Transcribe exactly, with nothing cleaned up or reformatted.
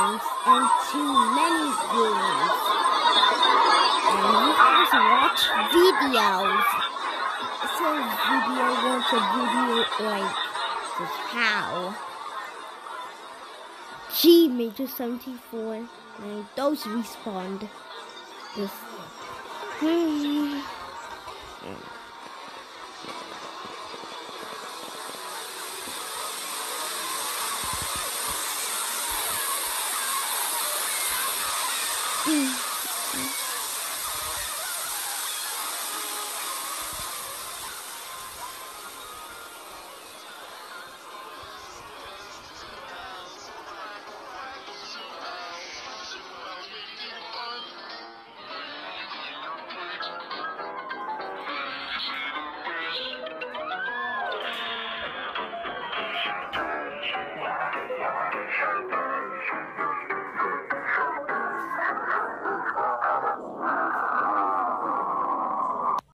games and too many games. And you guys watch videos. So video was a video like just how. G Major seventy-four and those respawned. This. Hmm. Mm.